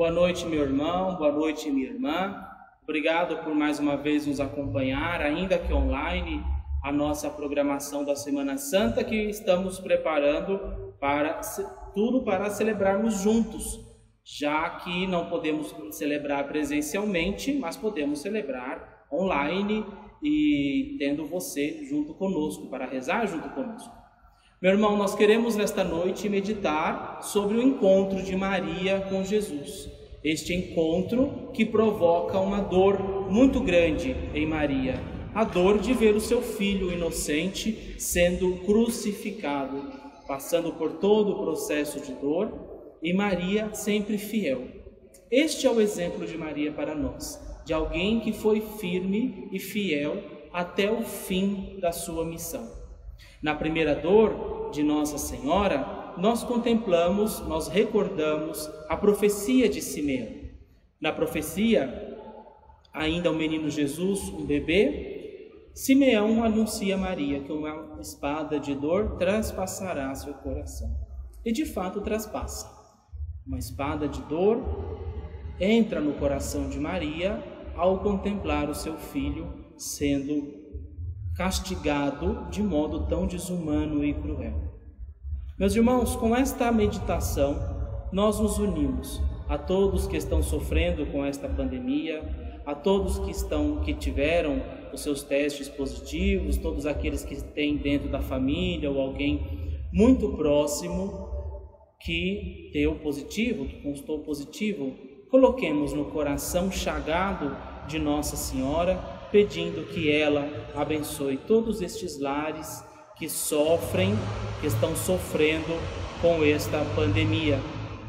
Boa noite, meu irmão, boa noite, minha irmã. Obrigado por mais uma vez nos acompanhar, ainda que online, a nossa programação da Semana Santa que estamos preparando para celebrarmos juntos, já que não podemos celebrar presencialmente, mas podemos celebrar online e tendo você junto conosco, para rezar junto conosco. Meu irmão, nós queremos nesta noite meditar sobre o encontro de Maria com Jesus. Este encontro que provoca uma dor muito grande em Maria, a dor de ver o seu filho inocente sendo crucificado, passando por todo o processo de dor, e Maria sempre fiel. Este é o exemplo de Maria para nós, de alguém que foi firme e fiel até o fim da sua missão. Na primeira dor de Nossa Senhora, nós contemplamos, nós recordamos a profecia de Simeão. Na profecia, ainda o menino Jesus, um bebê, Simeão anuncia a Maria que uma espada de dor traspassará seu coração. E de fato traspassa. Uma espada de dor entra no coração de Maria ao contemplar o seu filho sendo castigado de modo tão desumano e cruel. Meus irmãos, com esta meditação, nós nos unimos a todos que estão sofrendo com esta pandemia, a todos que tiveram os seus testes positivos, todos aqueles que têm dentro da família ou alguém muito próximo que deu positivo, que constou positivo. Coloquemos no coração chagado de Nossa Senhora, pedindo que ela abençoe todos estes lares que sofrem, que estão sofrendo com esta pandemia.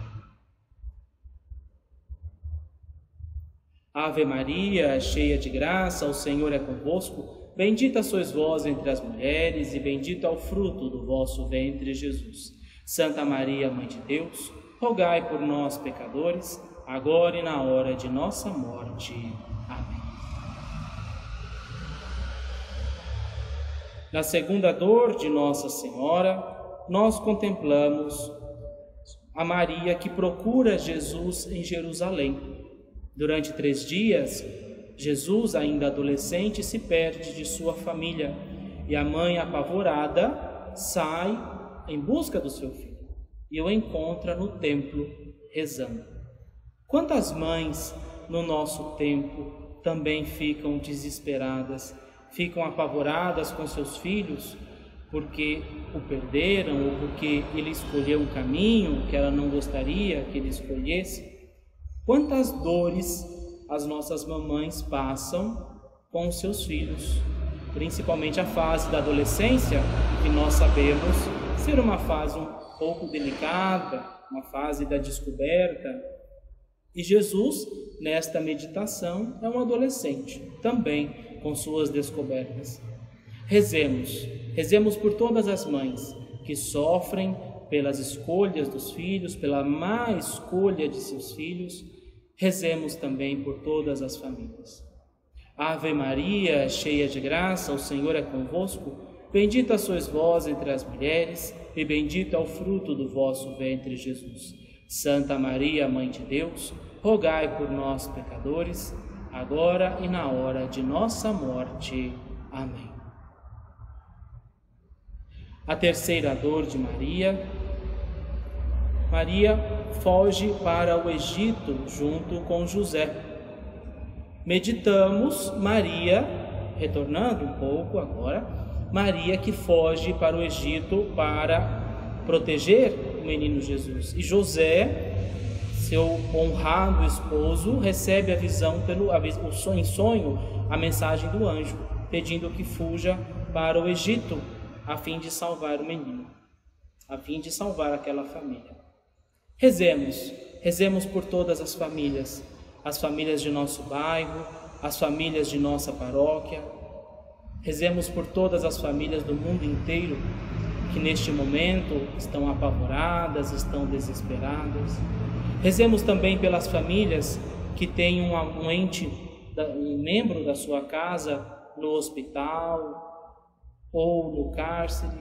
Ave Maria, cheia de graça, o Senhor é convosco. Bendita sois vós entre as mulheres, e bendito é o fruto do vosso ventre, Jesus. Santa Maria, Mãe de Deus, rogai por nós, pecadores, agora e na hora de nossa morte. Amém. Na segunda dor de Nossa Senhora, nós contemplamos a Maria que procura Jesus em Jerusalém. Durante 3 dias, Jesus, ainda adolescente, se perde de sua família e a mãe, apavorada, sai em busca do seu filho e o encontra no templo rezando. Quantas mães no nosso tempo também ficam desesperadas, ficam apavoradas com seus filhos porque o perderam ou porque ele escolheu um caminho que ela não gostaria que ele escolhesse. Quantas dores as nossas mamães passam com os seus filhos, principalmente a fase da adolescência, que nós sabemos ser uma fase um pouco delicada, uma fase da descoberta. E Jesus, nesta meditação, é um adolescente, também com suas descobertas. Rezemos por todas as mães que sofrem pelas escolhas dos filhos, pela má escolha de seus filhos. Rezemos também por todas as famílias. Ave Maria, cheia de graça, o Senhor é convosco. Bendita sois vós entre as mulheres, e bendito é o fruto do vosso ventre, Jesus. Santa Maria, Mãe de Deus, rogai por nós, pecadores, agora e na hora de nossa morte. Amém. A terceira dor de Maria. Maria foge para o Egito junto com José. Meditamos Maria, retornando um pouco agora, Maria que foge para o Egito para proteger o menino Jesus. E José, seu honrado esposo, recebe a visão em sonho, a mensagem do anjo, pedindo que fuja para o Egito, a fim de salvar o menino, a fim de salvar aquela família. Rezemos por todas as famílias de nosso bairro, as famílias de nossa paróquia. Rezemos por todas as famílias do mundo inteiro que neste momento estão apavoradas, estão desesperadas. Rezemos também pelas famílias que têm um membro da sua casa no hospital ou no cárcere,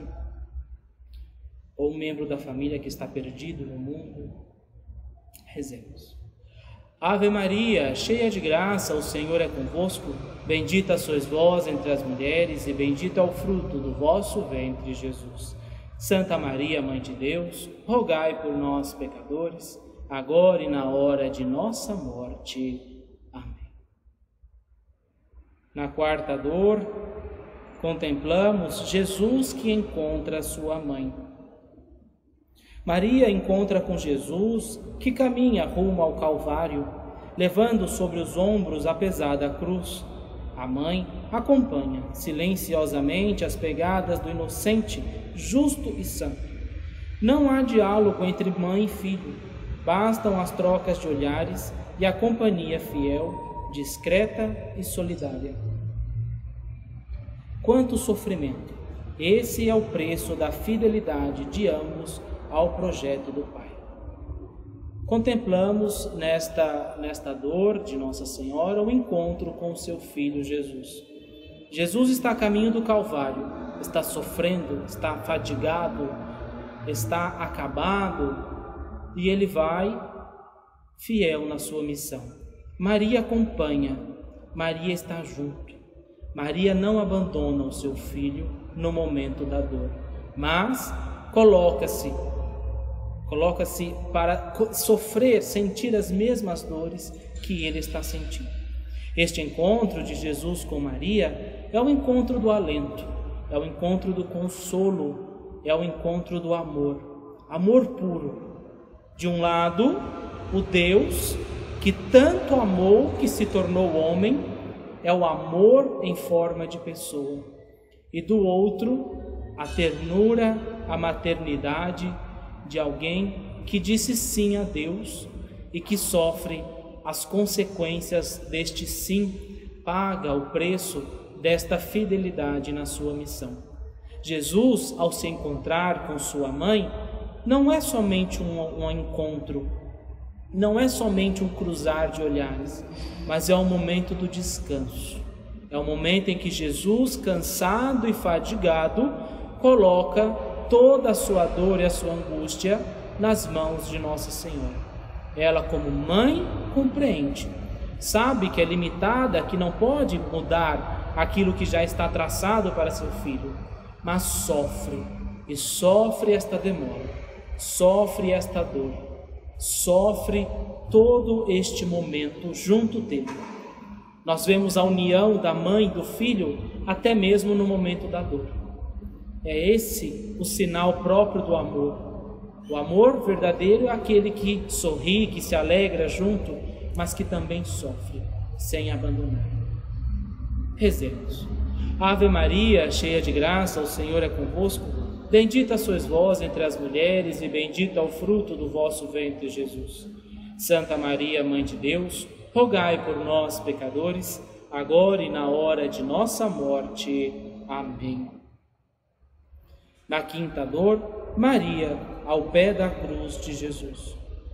ou um membro da família que está perdido no mundo. Rezemos. Ave Maria, cheia de graça, o Senhor é convosco. Bendita sois vós entre as mulheres, e bendito é o fruto do vosso ventre, Jesus. Santa Maria, Mãe de Deus, rogai por nós, pecadores, agora e na hora de nossa morte. Amém. Na quarta dor, contemplamos Jesus que encontra sua mãe. Maria encontra com Jesus, que caminha rumo ao Calvário, levando sobre os ombros a pesada cruz. A mãe acompanha silenciosamente as pegadas do inocente, justo e santo. Não há diálogo entre mãe e filho, bastam as trocas de olhares e a companhia fiel, discreta e solidária. Quanto sofrimento! Esse é o preço da fidelidade de ambos ao projeto do Pai. Contemplamos nesta dor de Nossa Senhora o encontro com o seu Filho Jesus. Jesus está a caminho do Calvário, está sofrendo, está fadigado, está acabado, e ele vai fiel na sua missão. Maria acompanha, Maria está junto. Maria não abandona o seu filho no momento da dor, mas coloca-se para sofrer, sentir as mesmas dores que ele está sentindo. Este encontro de Jesus com Maria é o encontro do alento, é o encontro do consolo, é o encontro do amor, amor puro. De um lado, o Deus que tanto amou que se tornou homem, é o amor em forma de pessoa. E do outro, a ternura, a maternidade de alguém que disse sim a Deus e que sofre as consequências deste sim, paga o preço desta fidelidade na sua missão. Jesus, ao se encontrar com sua mãe, não é somente um encontro, não é somente um cruzar de olhares, mas é o momento do descanso. É o momento em que Jesus, cansado e fadigado, coloca toda a sua dor e a sua angústia nas mãos de Nossa Senhora. Ela, como mãe, compreende, sabe que é limitada, que não pode mudar aquilo que já está traçado para seu filho, mas sofre esta demora, sofre esta dor, sofre todo este momento junto dele. Nós vemos a união da mãe e do filho até mesmo no momento da dor. É esse o sinal próprio do amor. O amor verdadeiro é aquele que sorri, que se alegra junto, mas que também sofre, sem abandonar. Rezemos. Ave Maria, cheia de graça, o Senhor é convosco. Bendita sois vós entre as mulheres, e bendito é o fruto do vosso ventre, Jesus. Santa Maria, Mãe de Deus, rogai por nós, pecadores, agora e na hora de nossa morte. Amém. Na quinta dor, Maria, ao pé da cruz de Jesus.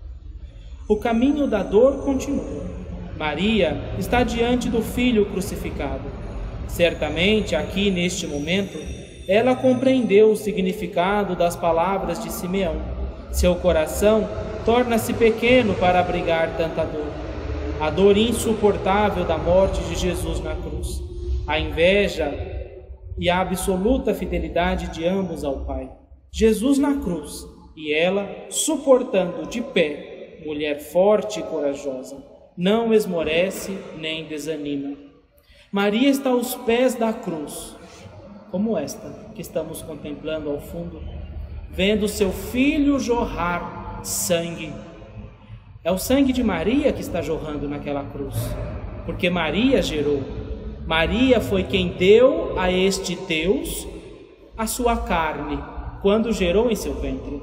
O caminho da dor continua. Maria está diante do Filho crucificado. Certamente, aqui neste momento, ela compreendeu o significado das palavras de Simeão. Seu coração torna-se pequeno para abrigar tanta dor. A dor insuportável da morte de Jesus na cruz, a inveja e a absoluta fidelidade de ambos ao Pai. Jesus na cruz e ela suportando de pé, mulher forte e corajosa, não esmorece nem desanima. Maria está aos pés da cruz, como esta que estamos contemplando ao fundo, vendo seu filho jorrar sangue. É o sangue de Maria que está jorrando naquela cruz, porque Maria gerou. Maria foi quem deu a este Deus a sua carne, quando gerou em seu ventre.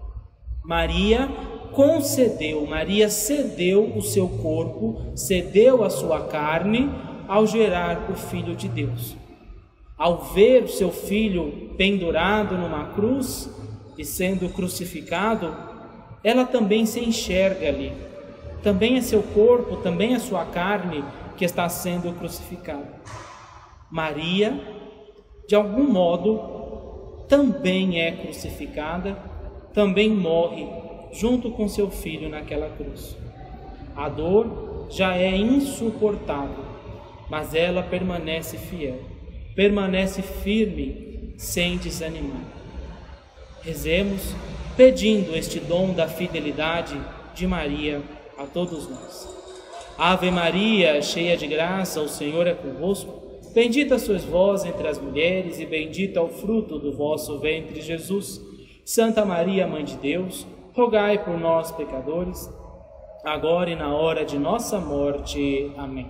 Maria concedeu, Maria cedeu o seu corpo, cedeu a sua carne ao gerar o Filho de Deus. Ao ver o seu filho pendurado numa cruz e sendo crucificado, ela também se enxerga ali. Também é seu corpo, também é sua carne que está sendo crucificada. Maria, de algum modo, também é crucificada, também morre junto com seu filho naquela cruz. A dor já é insuportável, mas ela permanece fiel, permanece firme, sem desanimar. Rezemos pedindo este dom da fidelidade de Maria a todos nós. Ave Maria, cheia de graça, o Senhor é convosco. Bendita sois vós entre as mulheres e bendito é o fruto do vosso ventre, Jesus. Santa Maria, Mãe de Deus, rogai por nós, pecadores, agora e na hora de nossa morte. Amém.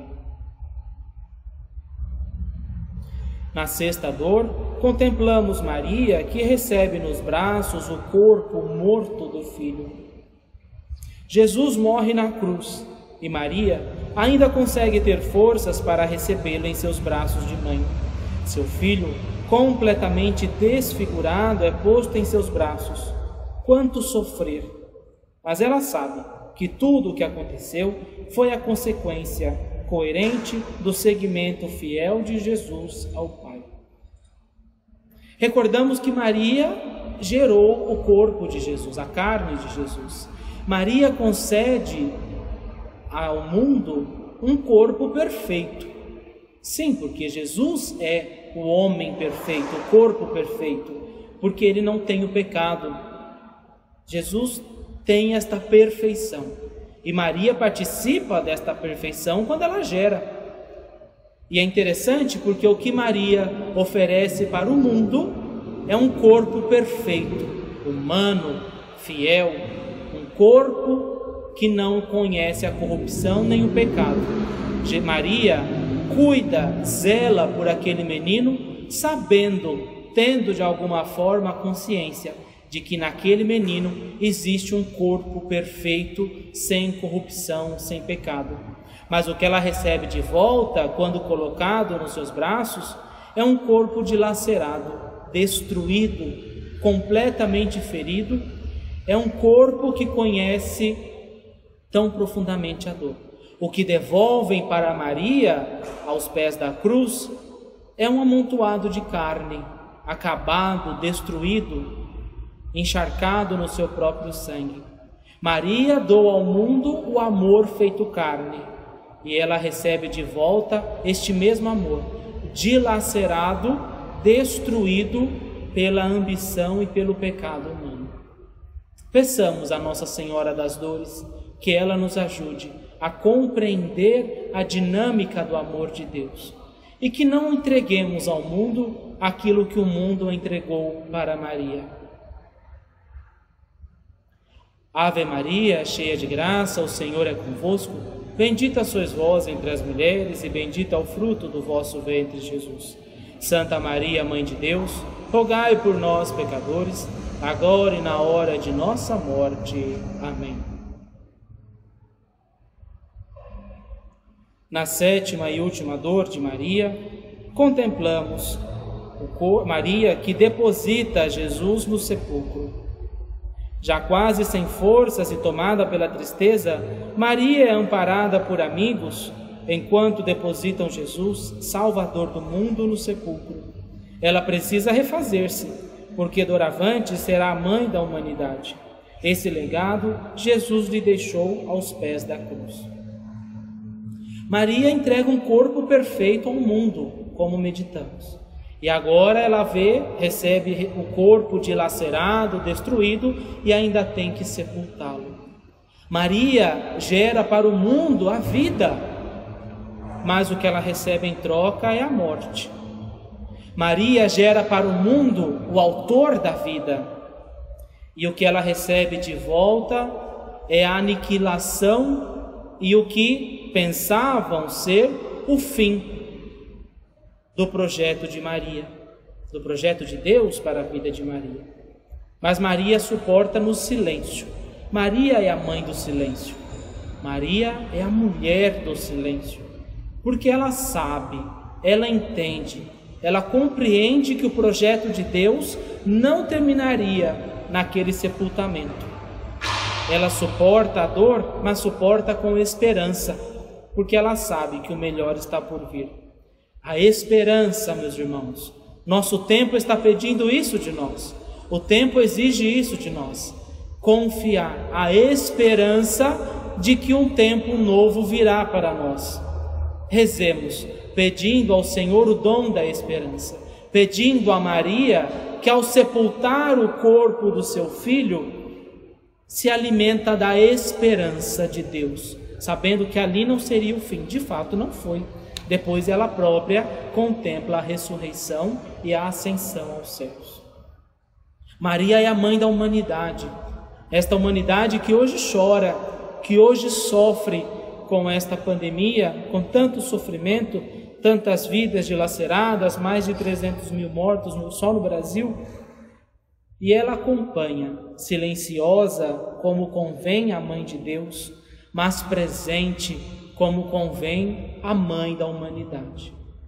Na sexta dor, contemplamos Maria, que recebe nos braços o corpo morto do Filho. Jesus morre na cruz e Maria ainda consegue ter forças para recebê-lo em seus braços de mãe. Seu filho, completamente desfigurado, é posto em seus braços. Quanto sofrer! Mas ela sabe que tudo o que aconteceu foi a consequência coerente do seguimento fiel de Jesus ao Pai. Recordamos que Maria gerou o corpo de Jesus, a carne de Jesus. Maria concede ao mundo um corpo perfeito. Sim, porque Jesus é o homem perfeito, o corpo perfeito, porque ele não tem o pecado. Jesus tem esta perfeição. E Maria participa desta perfeição quando ela gera. E é interessante porque o que Maria oferece para o mundo é um corpo perfeito, humano, fiel, um corpo que não conhece a corrupção nem o pecado. Maria cuida, zela por aquele menino, sabendo, tendo de alguma forma a consciência de que naquele menino existe um corpo perfeito, sem corrupção, sem pecado. Mas o que ela recebe de volta, quando colocado nos seus braços, é um corpo dilacerado, destruído, completamente ferido. É um corpo que conhece tão profundamente a dor. O que devolvem para Maria, aos pés da cruz, é um amontoado de carne, acabado, destruído, encharcado no seu próprio sangue. Maria doa ao mundo o amor feito carne, e ela recebe de volta este mesmo amor, dilacerado, destruído pela ambição e pelo pecado humano. Peçamos a Nossa Senhora das Dores que ela nos ajude a compreender a dinâmica do amor de Deus e que não entreguemos ao mundo aquilo que o mundo entregou para Maria. Ave Maria, cheia de graça, o Senhor é convosco. Bendita sois vós entre as mulheres e bendito é o fruto do vosso ventre, Jesus. Santa Maria, Mãe de Deus, rogai por nós, pecadores, agora e na hora de nossa morte. Amém. Na sétima e última dor de Maria, contemplamos Maria que deposita Jesus no sepulcro. Já quase sem forças e tomada pela tristeza, Maria é amparada por amigos enquanto depositam Jesus, Salvador do mundo, no sepulcro. Ela precisa refazer-se, porque doravante será a mãe da humanidade. Esse legado Jesus lhe deixou aos pés da cruz. Maria entrega um corpo perfeito ao mundo, como meditamos. E agora ela recebe o corpo dilacerado, destruído e ainda tem que sepultá-lo. Maria gera para o mundo a vida, mas o que ela recebe em troca é a morte. Maria gera para o mundo o autor da vida, e o que ela recebe de volta é a aniquilação e o que pensavam ser o fim do projeto de Maria, do projeto de Deus para a vida de Maria. Mas Maria suporta no silêncio. Maria é a mãe do silêncio. Maria é a mulher do silêncio, porque ela sabe, ela entende, ela compreende que o projeto de Deus não terminaria naquele sepultamento. Ela suporta a dor, mas suporta com esperança, porque ela sabe que o melhor está por vir. A esperança, meus irmãos. Nosso tempo está pedindo isso de nós. O tempo exige isso de nós. Confiar. A esperança de que um tempo novo virá para nós. Rezemos, pedindo ao Senhor o dom da esperança, pedindo a Maria que, ao sepultar o corpo do seu filho, se alimenta da esperança de Deus, sabendo que ali não seria o fim. De fato, não foi. Depois ela própria contempla a ressurreição e a ascensão aos céus. Maria é a mãe da humanidade, esta humanidade que hoje chora, que hoje sofre com esta pandemia, com tanto sofrimento, tantas vidas dilaceradas, mais de 300 mil mortos só no Brasil. E ela acompanha, silenciosa, como convém a Mãe de Deus, mas presente, como convém a Mãe da humanidade.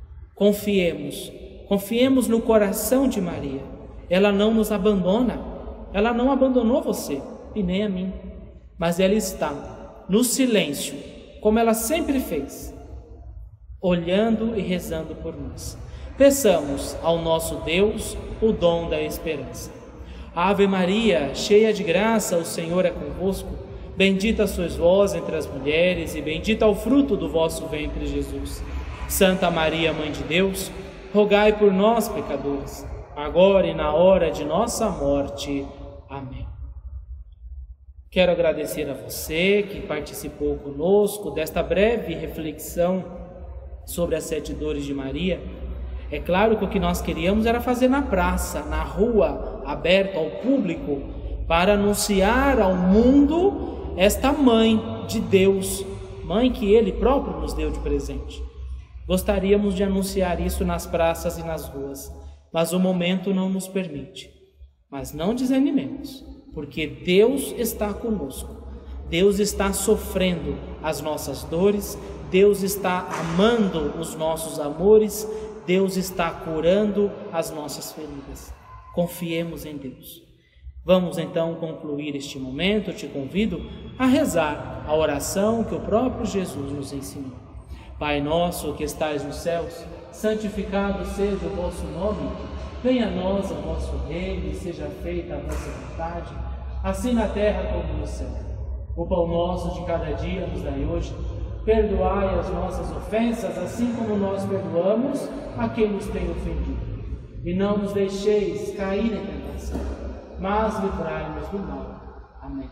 Confiemos no coração de Maria. Ela não nos abandona, ela não abandonou você e nem a mim, mas ela está no silêncio, como ela sempre fez, olhando e rezando por nós. Peçamos ao nosso Deus o dom da esperança. Ave Maria, cheia de graça, o Senhor é convosco. Bendita sois vós entre as mulheres, e bendito é o fruto do vosso ventre, Jesus. Santa Maria, Mãe de Deus, rogai por nós, pecadores, agora e na hora de nossa morte. Amém. Quero agradecer a você que participou conosco desta breve reflexão sobre as 7 dores de Maria. É claro que o que nós queríamos era fazer na praça, na rua, aberto ao público, para anunciar ao mundo esta Mãe de Deus, Mãe que Ele próprio nos deu de presente. Gostaríamos de anunciar isso nas praças e nas ruas, mas o momento não nos permite. Mas não desanimemos, porque Deus está conosco. Deus está sofrendo as nossas dores, Deus está amando os nossos amores, Deus está curando as nossas feridas. Confiemos em Deus. Vamos então concluir este momento. Eu te convido a rezar a oração que o próprio Jesus nos ensinou. Pai nosso que estais nos céus, santificado seja o vosso nome. Venha a nós o vosso reino e seja feita a vossa vontade, assim na terra como no céu. O pão nosso de cada dia nos dai hoje. Perdoai as nossas ofensas, assim como nós perdoamos a quem nos tem ofendido. E não nos deixeis cair em tentação, mas livrai-nos do mal. Amém.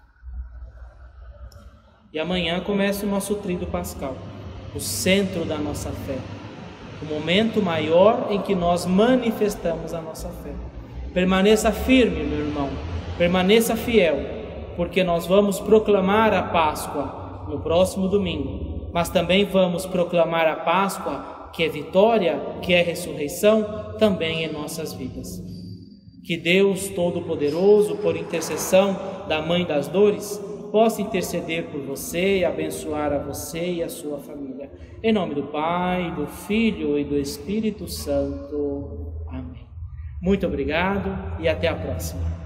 E amanhã começa o nosso tríduo pascal, o centro da nossa fé, o momento maior em que nós manifestamos a nossa fé. Permaneça firme, meu irmão, permaneça fiel, porque nós vamos proclamar a Páscoa no próximo domingo, mas também vamos proclamar a Páscoa, que é vitória, que é ressurreição, também em nossas vidas. Que Deus Todo-Poderoso, por intercessão da Mãe das Dores, possa interceder por você e abençoar a você e a sua família. Em nome do Pai, do Filho e do Espírito Santo. Amém. Muito obrigado e até a próxima.